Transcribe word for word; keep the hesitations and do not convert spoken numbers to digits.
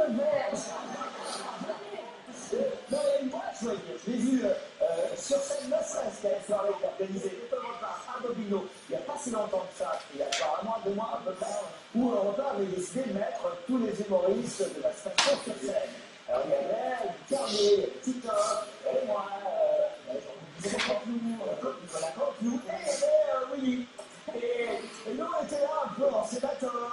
de merde. Non, mais moi, je veux dire, je l'ai vu euh, sur scène, ne serait-ce qu'à la soirée organisée par un Bobino, il n'y a pas si longtemps que ça, il y a apparemment deux mois à peu près, où Europe un avait décidé de mettre tous les humoristes de la station sur scène. Alors il y avait Carnier, Titoff, et moi, euh, Nicolas Canteloup, et il y avait euh, Willy. Et, et nous, on était là un peu en sénateur,